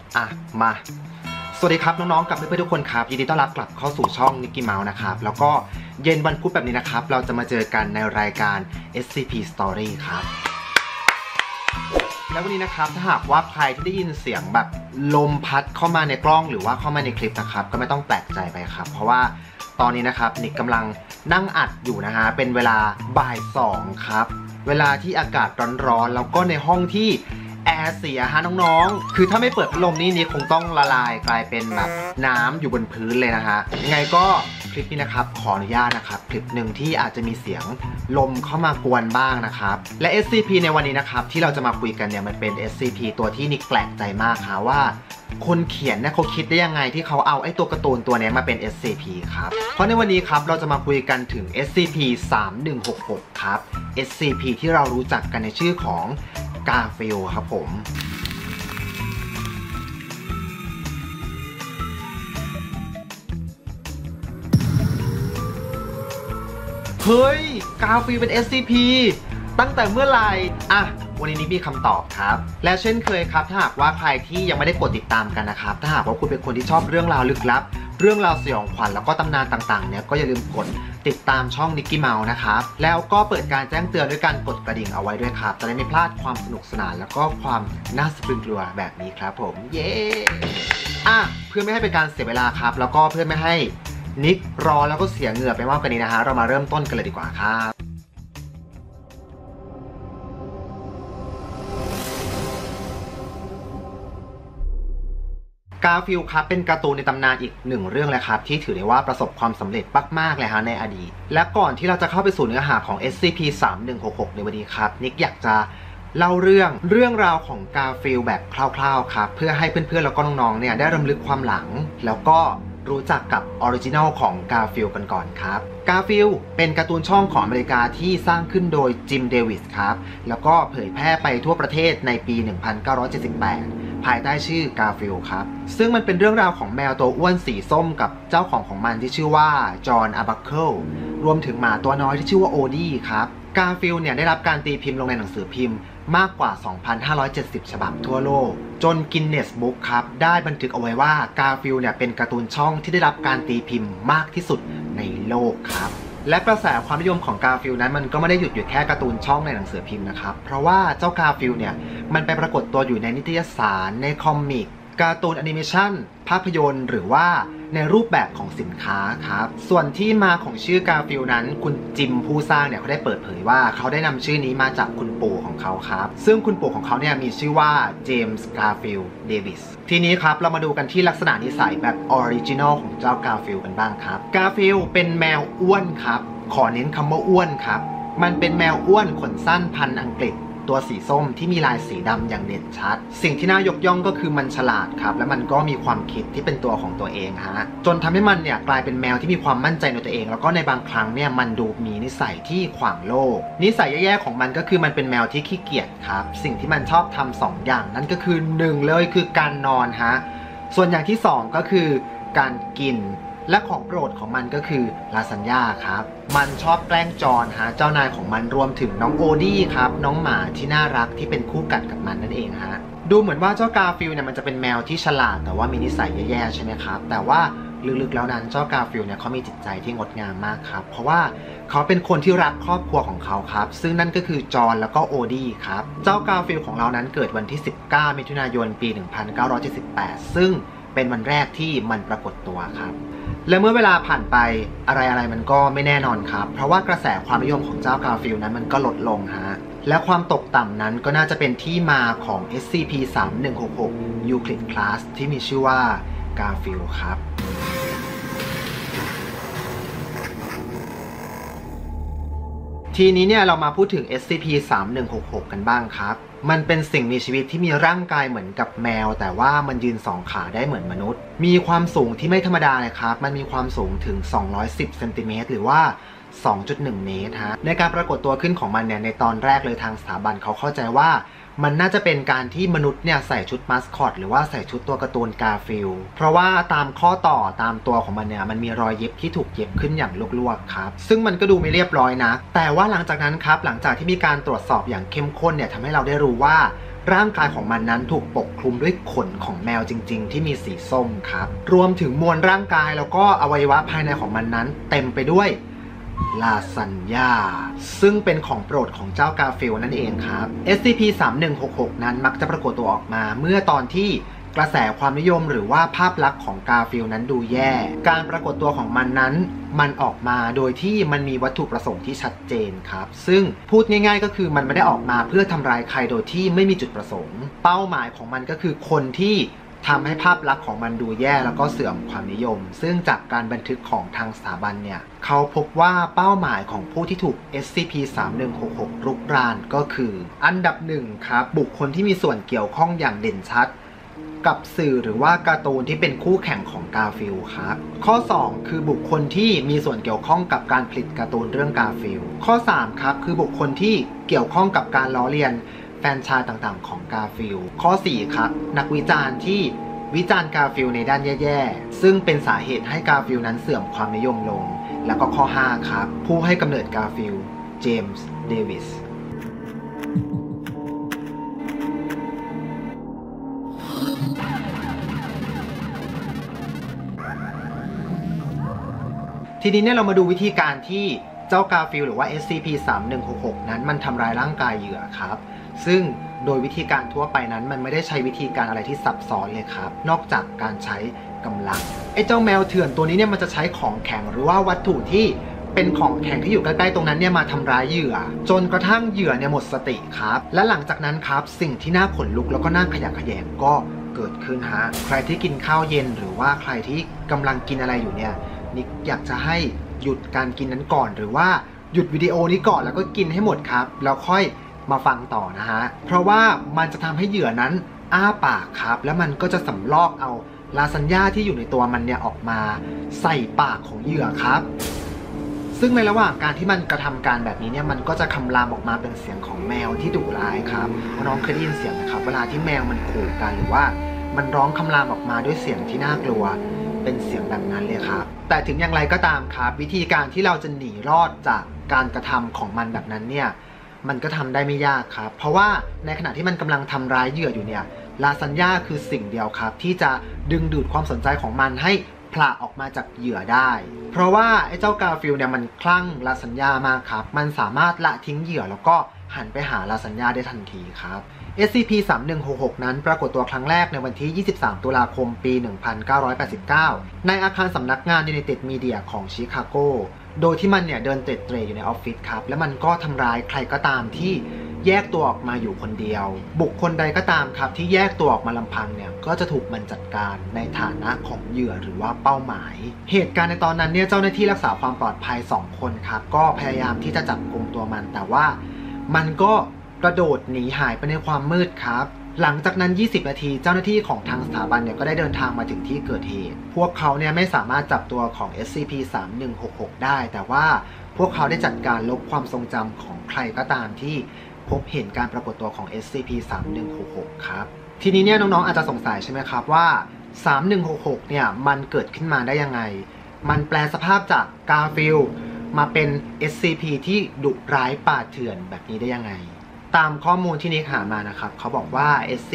มาสวัสดีครับน้องๆกับเพื่อนๆทุกคนครับยินดีต้อนรับกลับเข้าสู่ช่องนิกกี้เมาส์นะครับแล้วก็เย็นวันพุธแบบนี้นะครับเราจะมาเจอกันในรายการ SCP Story ครับแล้ววันนี้นะครับถ้าหากว่าใครที่ได้ยินเสียงแบบลมพัดเข้ามาในกล้องหรือว่าเข้ามาในคลิปนะครับก็ไม่ต้องแปลกใจไปครับเพราะว่าตอนนี้นะครับนิกกำลังนั่งอัดอยู่นะฮะเป็นเวลาบ่าย2ครับเวลาที่อากาศร้อนๆแล้วก็ในห้องที่แอร์เสียฮะน้องๆคือถ้าไม่เปิดพัดลมนี่คงต้องละลายกลายเป็นแบบน้ำอยู่บนพื้นเลยนะฮะยังไงก็คลิปนี้นะครับขออนุญาตนะครับคลิปหนึ่งที่อาจจะมีเสียงลมเข้ามากวนบ้างนะครับและ SCP ในวันนี้นะครับที่เราจะมาคุยกันเนี่ยมันเป็น SCP ตัวที่นิกแปลกใจมากค่ะว่าคนเขียนเนี่ยเขาคิดได้ยังไงที่เขาเอาไอ้ตัวการ์ตูนตัวนี้มาเป็น SCP ครับเพราะในวันนี้ครับเราจะมาคุยกันถึง SCP 3166ครับ SCP ที่เรารู้จักกันในชื่อของกาฟิลครับผมเฮ้ยกาฟิลเป็น SCP ตั้งแต่เมื่อไหร่วันนี้มีคำตอบครับและเช่นเคยครับถ้าหากว่าใครที่ยังไม่ได้กดติดตามกันนะครับถ้าหากว่าคุณเป็นคนที่ชอบเรื่องราวลึกลับเรื่องราวสยองขวัญแล้วก็ตำนานต่างๆเนี่ยก็อย่าลืมกดติดตามช่องนิกกี้เมาส์นะครับแล้วก็เปิดการแจ้งเตือนด้วยการกดกระดิ่งเอาไว้ด้วยครับจะได้ไม่พลาดความสนุกสนานแล้วก็ความน่าสะพรึงกลัวแบบนี้ครับผมเย้เพื่อไม่ให้เป็นการเสียเวลาครับแล้วก็เพื่อไม่ให้นิกรอแล้วก็เสียเหงื่อไปมากกว่านี้นะฮะเรามาเริ่มต้นกันเลยดีกว่าครับกาฟิลครับเป็นการ์ตูนในตำนานอีกหนึ่งเรื่องเลยครับที่ถือได้ว่าประสบความสำเร็จมากๆเลยฮะในอดีตและก่อนที่เราจะเข้าไปสู่เนื้อหาของ SCP-3166 ในวันนี้ครับนิกอยากจะเล่าเรื่องราวของกาฟิลแบบคร่าวๆครับเพื่อให้เพื่อนๆแล้วก็น้องๆเนี่ยได้รำลึกความหลังแล้วก็รู้จักกับออริจินัลของกาฟิลกันก่อนครับกาฟิลเป็นการ์ตูนช่องของอเมริกาที่สร้างขึ้นโดยจิมเดวิสครับแล้วก็เผยแพร่ไปทั่วประเทศในปี 1978 ภายใต้ชื่อกาฟิลครับซึ่งมันเป็นเรื่องราวของแมวตัวอ้วนสีส้มกับเจ้าของมันที่ชื่อว่าจอห์นอาบัคเคิลรวมถึงหมาตัวน้อยที่ชื่อว่าโอดี้ครับกาฟิลเนี่ยได้รับการตีพิมพ์ลงในหนังสือพิมพ์มากกว่า 2,570 ฉบับทั่วโลกจนกินเนสบุ๊กครับได้บันทึกเอาไว้ว่ากาฟิลเนี่ยเป็นการ์ตูนช่องที่ได้รับการตีพิมพ์มากที่สุดในโลกครับและกระแสความนิยมของกาฟิลนั้นมันก็ไม่ได้หยุดอยู่แค่การ์ตูนช่องในหนังสือพิมพ์นะครับเพราะว่าเจ้ากาฟิลเนี่ยมันไปปรากฏตัวอยู่ในนิตยสารในคอมิกการ์ตูนแอนิเมชันภาพยนตร์หรือว่าในรูปแบบของสินค้าครับส่วนที่มาของชื่อกาฟิลนั้นคุณจิมผู้สร้างเนี่ยเขาได้เปิดเผยว่าเขาได้นำชื่อนี้มาจากคุณปู่ของเขาครับซึ่งคุณปู่ของเขาเนี่ยมีชื่อว่าเจมส์กาฟิลเดวิสทีนี้ครับเรามาดูกันที่ลักษณะนิสัยแบบออริจินอลของเจ้ากาฟิลกันบ้างครับกาฟิลเป็นแมวอ้วนครับขอเน้นคำว่าอ้วนครับมันเป็นแมวอ้วนขนสั้นพันธุ์อังกฤษตัวสีส้มที่มีลายสีดำอย่างเด่นชัดสิ่งที่น่ายกย่องก็คือมันฉลาดครับและมันก็มีความคิดที่เป็นตัวของตัวเองฮะจนทำให้มันเนี่ยกลายเป็นแมวที่มีความมั่นใจในตัวเองแล้วก็ในบางครั้งเนี่ยมันดูมีนิสัยที่ขวางโลกนิสัยแย่ๆของมันก็คือมันเป็นแมวที่ขี้เกียจครับสิ่งที่มันชอบทำ2 อย่างนั่นก็คือ1เลยคือการนอนฮะส่วนอย่างที่2ก็คือการกินและของโปรดของมันก็คือลาซานญ่าครับมันชอบแกล้งจอห์นฮะเจ้านายของมันรวมถึงน้องโอดี้ครับน้องหมาที่น่ารักที่เป็นคู่กัดกับมันนั่นเองฮะดูเหมือนว่าเจ้ากาฟิลเนี่ยมันจะเป็นแมวที่ฉลาดแต่ว่ามีนิสัยแย่ๆใช่ไหมครับแต่ว่าลึกๆแล้วนั้นเจ้ากาฟิลเนี่ยเขามีจิตใจที่งดงามมากครับเพราะว่าเขาเป็นคนที่รักครอบครัวของเขาครับซึ่งนั่นก็คือจอห์นแล้วก็โอดี้ครับเจ้ากาฟิลของเรานั้นเกิดวันที่19 มิถุนายนปี 1978 ซึ่งเป็นวันแรกที่มันปรากฏตัวครับและเมื่อเวลาผ่านไปอะไรมันก็ไม่แน่นอนครับเพราะว่ากระแสความนิยมของเจ้ากาฟิลนั้นมันก็ลดลงฮะและความตกต่ำนั้นก็น่าจะเป็นที่มาของ SCP-3166 Euclid Class ที่มีชื่อว่ากาฟิลครับทีนี้เนี่ยเรามาพูดถึง SCP-3166 กันบ้างครับมันเป็นสิ่งมีชีวิตที่มีร่างกายเหมือนกับแมวแต่ว่ามันยืน2 ขาได้เหมือนมนุษย์มีความสูงที่ไม่ธรรมดาเลยครับมันมีความสูงถึง210เซนติเมตรหรือว่า 2.1 เมตรฮะในการปรากฏตัวขึ้นของมันเนี่ยในตอนแรกเลยทางสถาบันเขาเข้าใจว่ามันน่าจะเป็นการที่มนุษย์เนี่ยใส่ชุดมาสคอตหรือว่าใส่ชุดตัวการ์ตูนกาฟิลเพราะว่าตามข้อต่อตามตัวของมันเนี่ยมันมีรอยเย็บที่ถูกเย็บขึ้นอย่างลวกๆครับซึ่งมันก็ดูไม่เรียบร้อยนะแต่ว่าหลังจากนั้นครับหลังจากที่มีการตรวจสอบอย่างเข้มข้นเนี่ยทำให้เราได้รู้ว่าร่างกายของมันนั้นถูกปกคลุมด้วยขนของแมวจริงๆที่มีสีส้มครับรวมถึงมวลร่างกายแล้วก็อวัยวะภายในของมันนั้นเต็มไปด้วยลาซานญ่าซึ่งเป็นของโปรดของเจ้ากาฟิลนั่นเองครับ SCP-3166 นั้นมักจะปรากฏตัวออกมาเมื่อตอนที่กระแสความนิยมหรือว่าภาพลักษณ์ของกาฟิลนั้นดูแย่การปรากฏตัวของมันนั้นมันออกมาโดยที่มันมีวัตถุประสงค์ที่ชัดเจนครับซึ่งพูดง่ายๆก็คือมันไม่ได้ออกมาเพื่อทำร้ายใครโดยที่ไม่มีจุดประสงค์เป้าหมายของมันก็คือคนที่ทำให้ภาพลักษณ์ของมันดูแย่แล้วก็เสื่อมความนิยมซึ่งจากการบันทึกของทางสถาบันเนี่ยเขาพบว่าเป้าหมายของผู้ที่ถูก SCP-3166 รุกรานก็คืออันดับ1ครับบุคคลที่มีส่วนเกี่ยวข้องอย่างเด่นชัดกับสื่อหรือว่าการ์ตูนที่เป็นคู่แข่งของกาฟิลครับข้อ2คือบุคคลที่มีส่วนเกี่ยวข้องกับการผลิตการ์ตูนเรื่องกาฟิลข้อ3ครับคือบุคคลที่เกี่ยวข้องกับการล้อเลียนแฟรนไชส์ต่างๆของกาฟิลข้อ4ครับนักวิจารณ์ที่วิจารณ์กาฟิลในด้านแย่ๆซึ่งเป็นสาเหตุให้กาฟิลนั้นเสื่อมความนิยมลงแล้วก็ข้อ5ครับผู้ให้กำเนิดกาฟิลเจมส์เดวิสทีนี้เนี่ยเรามาดูวิธีการที่เจ้ากาฟิลหรือว่า SCP-3166 นั้นมันทำร้ายร่างกายเหยื่อครับซึ่งโดยวิธีการทั่วไปนั้นมันไม่ได้ใช้วิธีการอะไรที่ซับซ้อนเลยครับนอกจากการใช้กำลังไอ้เจ้าแมวเถื่อนตัวนี้เนี่ยมันจะใช้ของแข็งหรือว่าวัตถุที่เป็นของแข็งที่อยู่ใกล้ๆตรงนั้นเนี่ยมาทำร้ายเหยื่อจนกระทั่งเหยื่อเนี่ยหมดสติครับและหลังจากนั้นครับสิ่งที่น่าขนลุกแล้วก็น่าขยะแขยงก็เกิดขึ้นฮะใครที่กินข้าวเย็นหรือว่าใครที่กำลังกินอะไรอยู่เนี่ยนิกอยากจะให้หยุดการกินนั้นก่อนหรือว่าหยุดวิดีโอนี้ก่อนแล้วก็กินให้หมดครับแล้วค่อยมาฟังต่อนะฮะเพราะว่ามันจะทำให้เหยื่อนั้นอ้าปากครับแล้วมันก็จะสำลอกเอาลาซานญ่าที่อยู่ในตัวมันเนี่ยออกมาใส่ปากของเหยื่อครับซึ่งในระหว่างการที่มันกระทำการแบบนี้เนี่ยมันก็จะคำรามออกมาเป็นเสียงของแมวที่ดุร้ายครับน้องเคยได้ยินเสียงนะครับเวลาที่แมวมันขู่กันหรือว่ามันร้องคำรามออกมาด้วยเสียงที่น่ากลัวเป็นเสียงแบบนั้นเลยครับแต่ถึงอย่างไรก็ตามครับวิธีการที่เราจะหนีรอดจากการกระทำของมันแบบนั้นเนี่ยมันก็ทำได้ไม่ยากครับเพราะว่าในขณะที่มันกำลังทำร้ายเหยื่ออยู่เนี่ยลาซานญ่าคือสิ่งเดียวครับที่จะดึงดูดความสนใจของมันให้ผละออกมาจากเหยื่อได้เพราะว่าไอ้เจ้ากาฟิลเนี่ยมันคลั่งลาซานญ่ามากครับมันสามารถละทิ้งเหยื่อแล้วก็หันไปหาลาซานญ่าได้ทันทีครับ SCP-3166 นั้นปรากฏตัวครั้งแรกในวันที่ 23 ตุลาคม ปี 1989 ในอาคารสำนักงาน United Media ของชิคาโกโดยที่มันเนี่ยเดินเตร็ดเตร่อยู่ในออฟฟิศครับและมันก็ทำร้ายใครก็ตามที่แยกตัวออกมาอยู่คนเดียวบุคคลใดก็ตามครับที่แยกตัวออกมาลำพังเนี่ยก็จะถูกมันจัดการในฐานะของเหยื่อหรือว่าเป้าหมายเหตุการณ์ในตอนนั้นเนี่ยเจ้าหน้าที่รักษาความปลอดภัย2 คนครับก็พยายามที่จะจับกุมตัวมันแต่ว่ามันก็กระโดดหนีหายไปในความมืดครับหลังจากนั้น 20 นาทีเจ้าหน้าที่ของทางสถาบันเนี่ยก็ได้เดินทางมาถึงที่เกิดเหตุพวกเขาเนี่ยไม่สามารถจับตัวของ SCP-3166 ได้แต่ว่าพวกเขาได้จัดการลบความทรงจำของใครก็ตามที่พบเห็นการปรากฏตัวของ SCP-3166 ครับทีนี้เนี่ยน้องๆอาจจะสงสัยใช่ไหมครับว่า 3166 เนี่ยมันเกิดขึ้นมาได้ยังไงมันแปลสภาพจากกาฟิลมาเป็น SCP ที่ดุร้ายป่าเถื่อนแบบนี้ได้ยังไงตามข้อมูลที่นิกหามานะครับเขาบอกว่า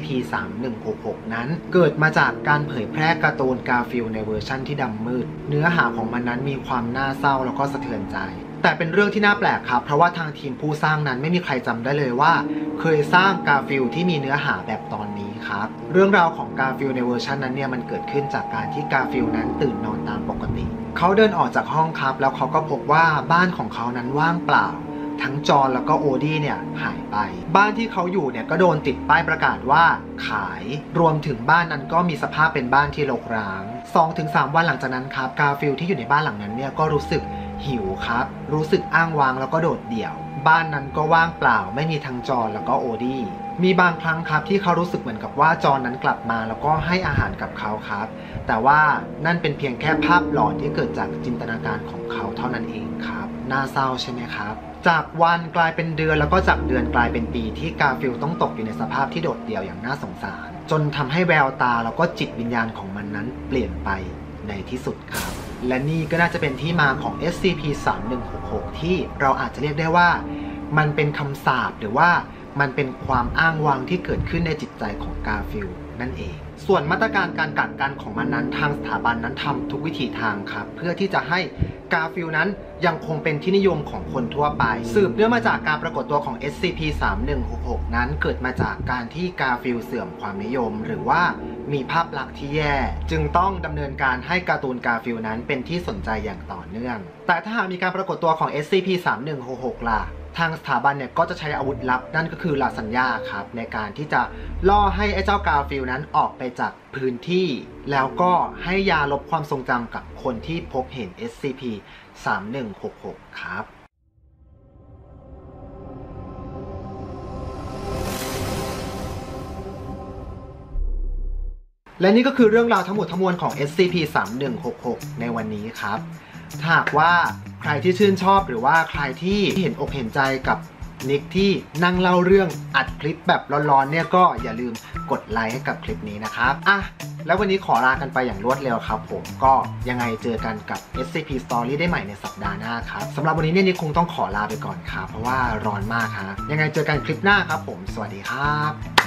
SCP-3166 นั้นเกิดมาจากการเผยแพร่การ์ตูนกาฟิลในเวอร์ชั่นที่ดำมืดเนื้อหาของมันนั้นมีความน่าเศร้าแล้วก็สะเทือนใจแต่เป็นเรื่องที่น่าแปลกครับเพราะว่าทางทีมผู้สร้างนั้นไม่มีใครจำได้เลยว่าเคยสร้างกาฟิลที่มีเนื้อหาแบบตอนนี้ครับเรื่องราวของกาฟิลในเวอร์ชันนั้นเนี่ยมันเกิดขึ้นจากการที่กาฟิลนั้นตื่นนอนตามปกติเขาเดินออกจากห้องครับแล้วเขาก็พบว่าบ้านของเขานั้นว่างเปล่าทั้งจอห์นแล้วก็โอดี้เนี่ยหายไปบ้านที่เขาอยู่เนี่ยก็โดนติดป้ายประกาศว่าขายรวมถึงบ้านนั้นก็มีสภาพเป็นบ้านที่รกร้าง 2-3 วันหลังจากนั้นครับกาฟิลที่อยู่ในบ้านหลังนั้นเนี่ยก็รู้สึกหิวครับรู้สึกอ้างว้างแล้วก็โดดเดี่ยวบ้านนั้นก็ว่างเปล่าไม่มีทั้งจอห์นแล้วก็โอดี้มีบางครั้งครับที่เขารู้สึกเหมือนกับว่าจอห์นนั้นกลับมาแล้วก็ให้อาหารกับเขาครับแต่ว่านั่นเป็นเพียงแค่ภาพหลอนที่เกิดจากจินตนาการของเขาเท่านั้นเองครับน่าเศร้าใช่ไหมครับจากวันกลายเป็นเดือนแล้วก็จากเดือนกลายเป็นปีที่กาฟิลต้องตกอยู่ในสภาพที่โดดเดี่ยวอย่างน่าสงสารจนทำให้แววตาแล้วก็จิตวิญญาณของมันนั้นเปลี่ยนไปในที่สุดครับและนี่ก็น่าจะเป็นที่มาของ SCP-3166 ที่เราอาจจะเรียกได้ว่ามันเป็นคำสาปหรือว่ามันเป็นความอ้างว้างที่เกิดขึ้นในจิตใจของกาฟิลนั่นเองส่วนมาตรการการกักกันของมันนั้นทางสถาบันนั้นทำทุกวิถีทางครับเพื่อที่จะให้กาฟิลนั้นยังคงเป็นที่นิยมของคนทั่วไปสืบเนื่องมาจากการปรากฏตัวของ SCP-3166 นั้นเกิดมาจากการที่กาฟิลเสื่อมความนิยมหรือว่ามีภาพลักษณ์ที่แย่จึงต้องดำเนินการให้การ์ตูนกาฟิลนั้นเป็นที่สนใจอย่างต่อเนื่องแต่ถ้าหากมีการปรากฏตัวของ SCP-3166 ล่ะทางสถาบันเนี่ยก็จะใช้อาวุธลับนั่นก็คือลาสัญญาครับในการที่จะล่อให้ไอ้เจ้ากาฟิลนั้นออกไปจากพื้นที่แล้วก็ให้ยาลบความทรงจำกับคนที่พบเห็น SCP-3166 ครับและนี่ก็คือเรื่องราวทั้งหมดทั้งมวลของ SCP-3166 ในวันนี้ครับถ้าหากว่าใครที่ชื่นชอบหรือว่าใครที่เห็นอกเห็นใจกับนิกที่นั่งเล่าเรื่องอัดคลิปแบบร้อนๆเนี่ยก็อย่าลืมกดไลค์ให้กับคลิปนี้นะครับแล้ววันนี้ขอลากันไปอย่างรวดเร็วครับผมก็ยังไงเจอกันกับ SCP Story ได้ใหม่ในสัปดาห์หน้าครับสำหรับวันนี้เนี่ยนิกคงต้องขอลาไปก่อนครับเพราะว่าร้อนมากครับยังไงเจอกันคลิปหน้าครับผมสวัสดีครับ